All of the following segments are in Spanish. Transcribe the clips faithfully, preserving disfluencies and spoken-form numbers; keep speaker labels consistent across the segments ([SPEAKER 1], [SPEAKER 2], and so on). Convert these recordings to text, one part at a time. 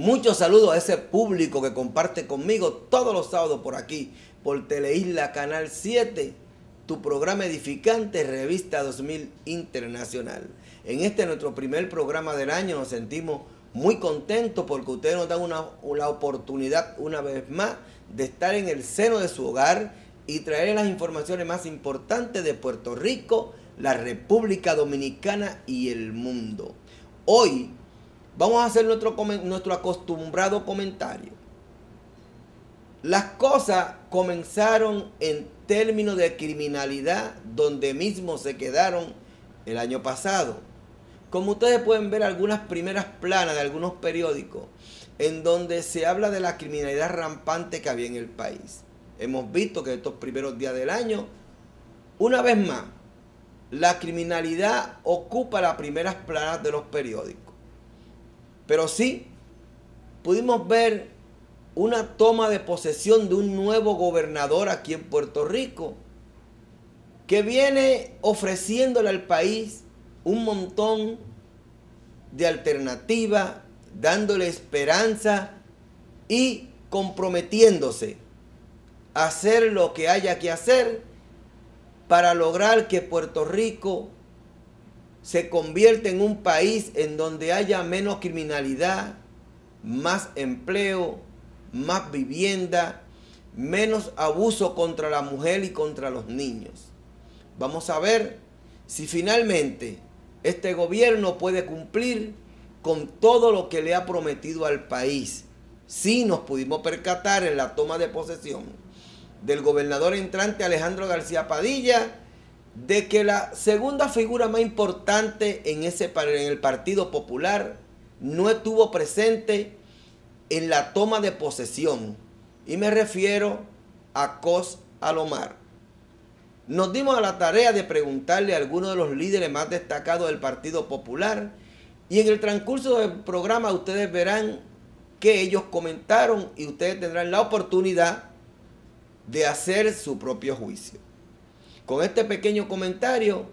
[SPEAKER 1] Muchos saludos a ese público que comparte conmigo todos los sábados por aquí, por Teleisla Canal siete, tu programa edificante, Revista dos mil Internacional. En este nuestro primer programa del año nos sentimos muy contentos porque ustedes nos dan una, una oportunidad una vez más de estar en el seno de su hogar y traer las informaciones más importantes de Puerto Rico, la República Dominicana y el mundo. Hoy vamos a hacer nuestro, nuestro acostumbrado comentario. Las cosas comenzaron en términos de criminalidad donde mismo se quedaron el año pasado. Como ustedes pueden ver algunas primeras planas de algunos periódicos en donde se habla de la criminalidad rampante que había en el país. Hemos visto que estos primeros días del año, una vez más, la criminalidad ocupa las primeras planas de los periódicos. Pero sí, pudimos ver una toma de posesión de un nuevo gobernador aquí en Puerto Rico que viene ofreciéndole al país un montón de alternativas, dándole esperanza y comprometiéndose a hacer lo que haya que hacer para lograr que Puerto Rico se convierta en un país en donde haya menos criminalidad, más empleo, más vivienda, menos abuso contra la mujer y contra los niños. Vamos a ver si finalmente este gobierno puede cumplir con todo lo que le ha prometido al país. Sí nos pudimos percatar en la toma de posesión del gobernador entrante Alejandro García Padilla de que la segunda figura más importante en, ese, en el Partido Popular no estuvo presente en la toma de posesión. Y me refiero a Cos Alomar. Nos dimos a la tarea de preguntarle a algunos de los líderes más destacados del Partido Popular y en el transcurso del programa ustedes verán que ellos comentaron y ustedes tendrán la oportunidad de hacer su propio juicio. Con este pequeño comentario,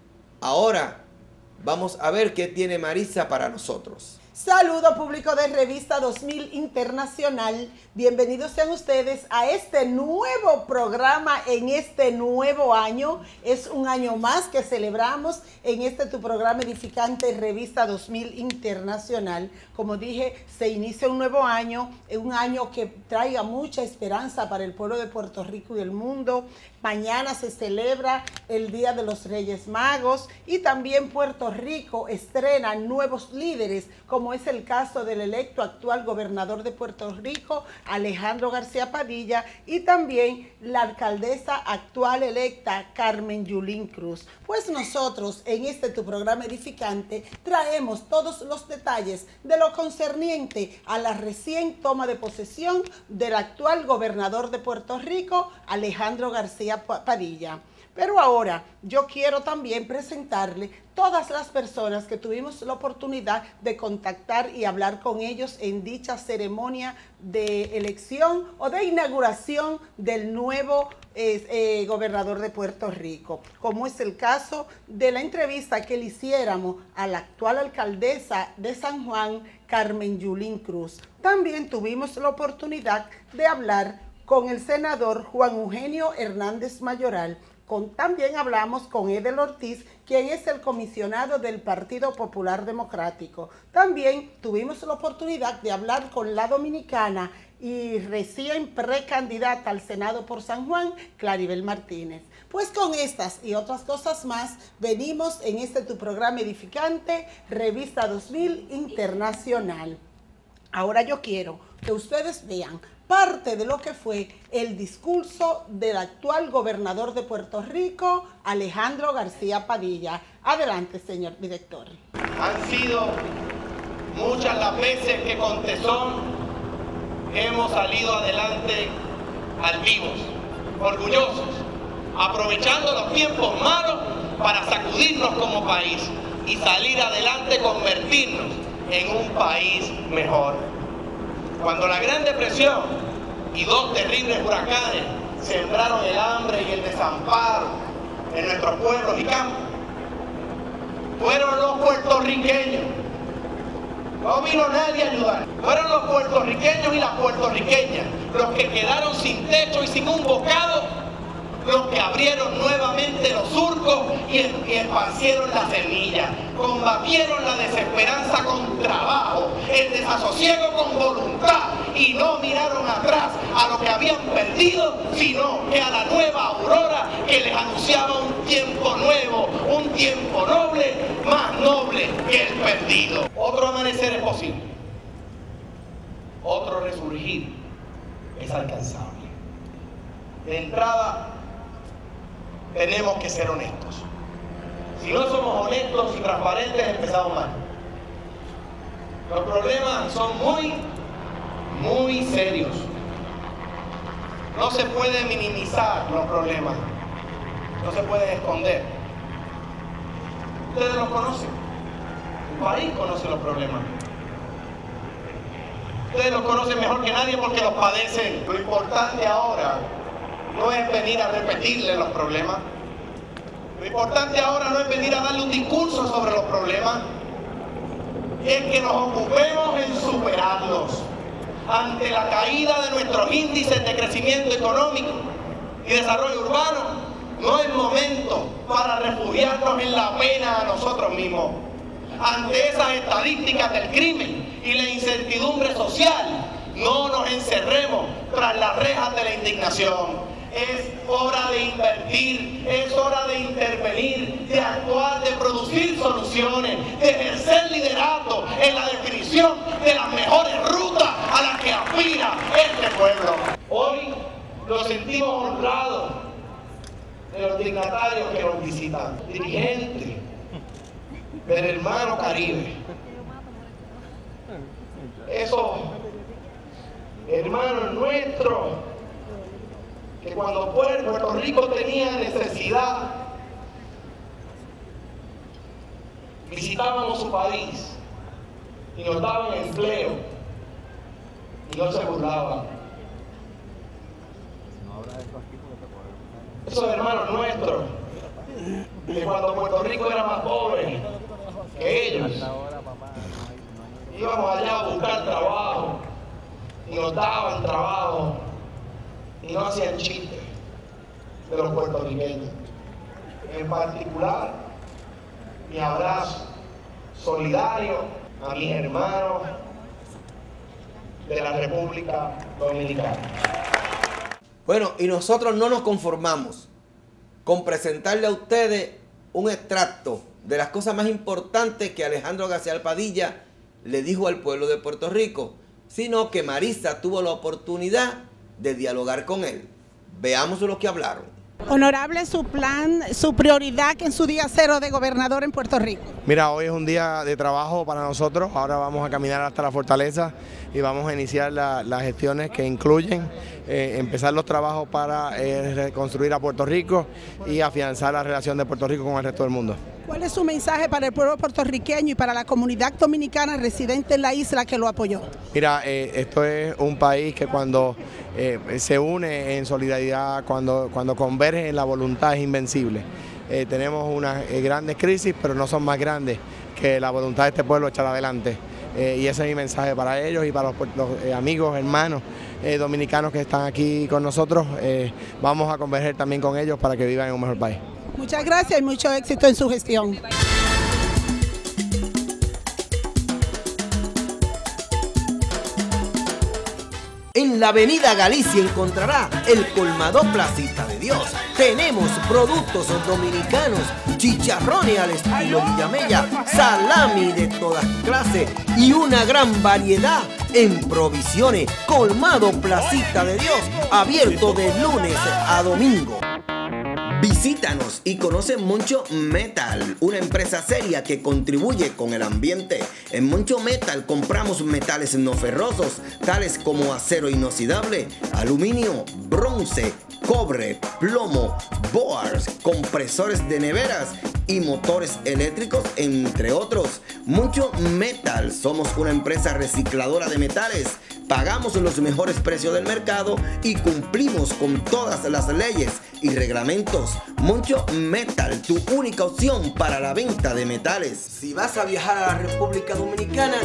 [SPEAKER 1] ahora vamos a ver qué tiene Marisa para nosotros.
[SPEAKER 2] Saludo público de Revista dos mil Internacional. Bienvenidos sean ustedes a este nuevo programa en este nuevo año. Es un año más que celebramos en este tu programa edificante Revista dos mil Internacional. Como dije, se inicia un nuevo año, un año que traiga mucha esperanza para el pueblo de Puerto Rico y el mundo. Mañana se celebra el Día de los Reyes Magos y también Puerto Rico estrena nuevos líderes, como es el caso del electo actual gobernador de Puerto Rico, Alejandro García Padilla, y también la alcaldesa actual electa, Carmen Yulín Cruz. Pues nosotros en este tu programa edificante traemos todos los detalles de lo concerniente a la recién toma de posesión del actual gobernador de Puerto Rico, Alejandro García Padilla. Pero ahora yo quiero también presentarle todas las personas que tuvimos la oportunidad de contactar y hablar con ellos en dicha ceremonia de elección o de inauguración del nuevo eh, eh, gobernador de Puerto Rico, como es el caso de la entrevista que le hiciéramos a la actual alcaldesa de San Juan, Carmen Yulín Cruz. También tuvimos la oportunidad de hablar con el senador Juan Eugenio Hernández Mayoral. Con, también hablamos con Edel Ortiz, quien es el comisionado del Partido Popular Democrático. También tuvimos la oportunidad de hablar con la dominicana y recién precandidata al Senado por San Juan, Claribel Martínez. Pues con estas y otras cosas más, venimos en este tu programa edificante, Revista dos mil Internacional. Ahora yo quiero que ustedes vean parte de lo que fue el discurso del actual gobernador de Puerto Rico, Alejandro García Padilla. Adelante, señor director.
[SPEAKER 3] Han sido muchas las veces que con tesón hemos salido adelante al vivos, orgullosos, aprovechando los tiempos malos para sacudirnos como país y salir adelante, convertirnos en un país mejor. Cuando la Gran Depresión y dos terribles huracanes sembraron el hambre y el desamparo en nuestros pueblos y campos, fueron los puertorriqueños No vino nadie a ayudar. Fueron los puertorriqueños y las puertorriqueñas los que quedaron sin techo y sin un bocado, los que abrieron nuevamente los surcos y, y esparcieron la semilla, combatieron la desesperanza con trabajo, el desasosiego con voluntad y no miraron atrás a lo que habían perdido, sino que a la nueva aurora que les anunciaba un tiempo nuevo, un tiempo noble, más noble que el perdido. Otro amanecer es posible, otro resurgir es alcanzable. De entrada, tenemos que ser honestos. Si no somos honestos y transparentes, empezamos mal. Los problemas son muy, muy serios. No se puede minimizar los problemas. No se pueden esconder. Ustedes los conocen. El país conoce los problemas. Ustedes los conocen mejor que nadie porque los padecen. Lo importante ahora no es venir a repetirle los problemas. Lo importante ahora no es venir a darle un discurso sobre los problemas. Es que nos ocupemos en superarlos. Ante la caída de nuestros índices de crecimiento económico y desarrollo urbano, no es momento para refugiarnos en la pena a nosotros mismos. Ante esas estadísticas del crimen y la incertidumbre social, no nos encerremos tras las rejas de la indignación. Es hora de invertir, es hora de intervenir, de actuar, de producir soluciones, de ejercer liderato en la definición de las mejores rutas a las que aspira este pueblo. Hoy nos sentimos honrados de los dignatarios que nos visitan, dirigentes del hermano Caribe. Esos hermanos nuestros que cuando Puerto Rico tenía necesidad, visitábamos su país y nos daban empleo y no se burlaban. Esos hermanos nuestros, que cuando Puerto Rico era más pobre que ellos, íbamos allá a buscar trabajo y nos daban trabajo y no hacían chistes de los puertorriqueños. En particular, mi abrazo solidario a mis hermanos de la República Dominicana.
[SPEAKER 1] Bueno, y nosotros no nos conformamos con presentarle a ustedes un extracto de las cosas más importantes que Alejandro García Padilla le dijo al pueblo de Puerto Rico, sino que Marisa tuvo la oportunidad de dialogar con él. Veamos lo que hablaron.
[SPEAKER 2] Honorable, su plan, su prioridad en su día cero de gobernador en Puerto Rico.
[SPEAKER 4] Mira, hoy es un día de trabajo para nosotros. Ahora vamos a caminar hasta la fortaleza y vamos a iniciar la, las gestiones que incluyen eh, empezar los trabajos para eh, reconstruir a Puerto Rico y afianzar la relación de Puerto Rico con el resto del mundo.
[SPEAKER 2] ¿Cuál es su mensaje para el pueblo puertorriqueño y para la comunidad dominicana residente en la isla que lo apoyó?
[SPEAKER 4] Mira, eh, esto es un país que cuando eh, se une en solidaridad, cuando, cuando converge en la voluntad es invencible. Eh, tenemos unas eh, grandes crisis, pero no son más grandes que la voluntad de este pueblo echar adelante. Eh, y ese es mi mensaje para ellos y para los, los eh, amigos, hermanos eh, dominicanos que están aquí con nosotros. Eh, vamos a converger también con ellos para que vivan en un mejor país.
[SPEAKER 2] Muchas gracias y mucho éxito en su gestión.
[SPEAKER 1] En la avenida Galicia encontrará el colmado Placita de Dios. Tenemos productos dominicanos, chicharrones al estilo Villamella, salami de todas clases y una gran variedad en provisiones. Colmado Placita de Dios, abierto de lunes a domingo. Visítanos y conoce Moncho Metal, una empresa seria que contribuye con el ambiente. En Moncho Metal compramos metales no ferrosos, tales como acero inoxidable, aluminio, bronce, cobre, plomo, boards, compresores de neveras y motores eléctricos, entre otros. Moncho Metal, somos una empresa recicladora de metales. Pagamos los mejores precios del mercado y cumplimos con todas las leyes y reglamentos. Moncho Metal, tu única opción para la venta de metales. Si vas a viajar a la República Dominicana,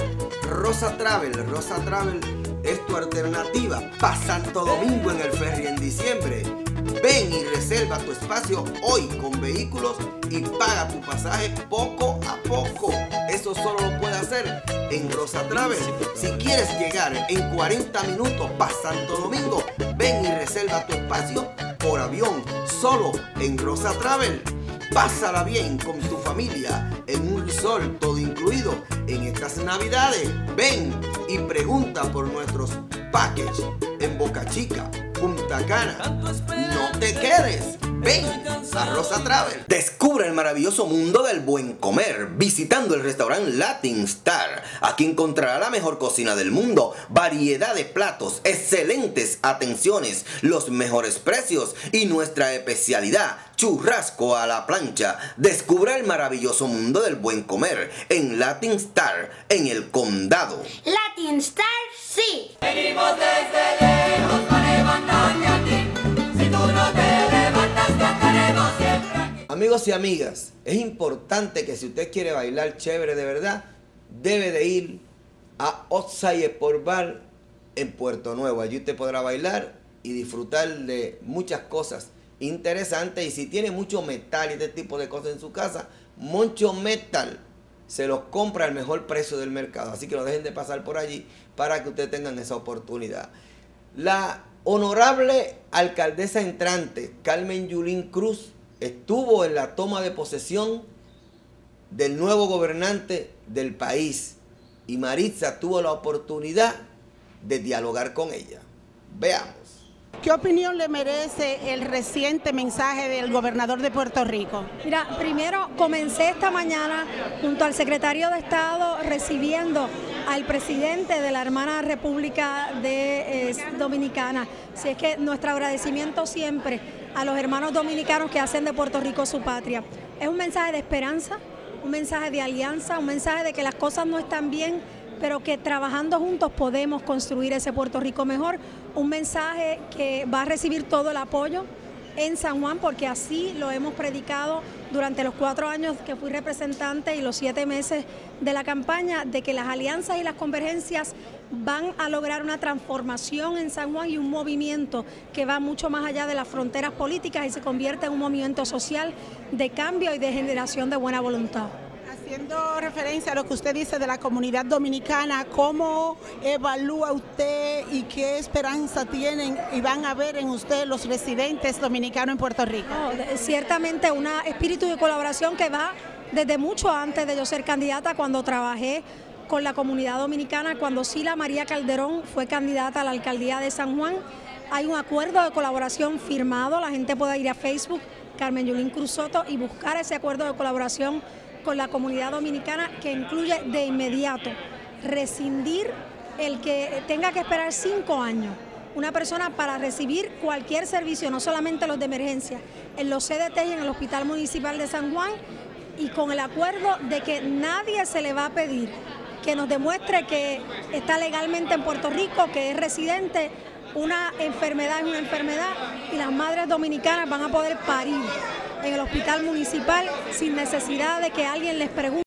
[SPEAKER 1] Rosa Travel. Rosa Travel es tu alternativa para Santo Domingo en el ferry en diciembre. Ven y reserva tu espacio hoy con vehículos y paga tu pasaje poco a poco. Eso solo lo puedes hacer en Rosa Travel. Si quieres llegar en cuarenta minutos para Santo Domingo, ven y reserva tu espacio por avión solo en Rosa Travel. Pásala bien con tu familia en un resort todo incluido en estas navidades. Ven y pregunta por nuestros packages en Boca Chica, Punta Cana. No te quedes. Ven a Rosa Travel. Descubre el maravilloso mundo del buen comer visitando el restaurante Latin Star. Aquí encontrará la mejor cocina del mundo, variedad de platos, excelentes atenciones, los mejores precios y nuestra especialidad, churrasco a la plancha. Descubra el maravilloso mundo del buen comer en Latin Star, en el condado.
[SPEAKER 5] Latin Star, sí.
[SPEAKER 6] Venimos desde lejos para levantarte a ti. Si tú no te levantas, cantaremos siempre aquí.
[SPEAKER 1] Amigos y amigas, es importante que si usted quiere bailar chévere de verdad, debe de ir a Outside Sport Bar en Puerto Nuevo. Allí usted podrá bailar y disfrutar de muchas cosas interesantes. Y si tiene mucho metal y este tipo de cosas en su casa, Moncho Metal se los compra al mejor precio del mercado. Así que no dejen de pasar por allí para que ustedes tengan esa oportunidad. La honorable alcaldesa entrante, Carmen Yulín Cruz, estuvo en la toma de posesión del nuevo gobernante del país. Y Maritza tuvo la oportunidad de dialogar con ella. Veamos.
[SPEAKER 2] ¿Qué opinión le merece el reciente mensaje del gobernador de Puerto Rico?
[SPEAKER 7] Mira, primero comencé esta mañana junto al secretario de Estado recibiendo al presidente de la hermana República de, eh, Dominicana. Así es que nuestro agradecimiento siempre a los hermanos dominicanos que hacen de Puerto Rico su patria. Es un mensaje de esperanza, un mensaje de alianza, un mensaje de que las cosas no están bien, pero que trabajando juntos podemos construir ese Puerto Rico mejor. Un mensaje que va a recibir todo el apoyo en San Juan, porque así lo hemos predicado durante los cuatro años que fui representante y los siete meses de la campaña, de que las alianzas y las convergencias van a lograr una transformación en San Juan y un movimiento que va mucho más allá de las fronteras políticas y se convierte en un movimiento social de cambio y de generación de buena voluntad.
[SPEAKER 2] Haciendo referencia a lo que usted dice de la comunidad dominicana, ¿cómo evalúa usted y qué esperanza tienen y van a ver en usted los residentes dominicanos en Puerto Rico?
[SPEAKER 7] No, ciertamente un espíritu de colaboración que va desde mucho antes de yo ser candidata, cuando trabajé con la comunidad dominicana, cuando Sila María Calderón fue candidata a la alcaldía de San Juan. Hay un acuerdo de colaboración firmado, la gente puede ir a Facebook, Carmen Yulín Cruz Soto, y buscar ese acuerdo de colaboración con la comunidad dominicana, que incluye de inmediato rescindir el que tenga que esperar cinco años una persona para recibir cualquier servicio, no solamente los de emergencia, en los C D T y en el Hospital Municipal de San Juan, y con el acuerdo de que nadie se le va a pedir que nos demuestre que está legalmente en Puerto Rico, que es residente. Una enfermedad es una enfermedad y las madres dominicanas van a poder parir en el hospital municipal sin necesidad de que alguien les pregunte.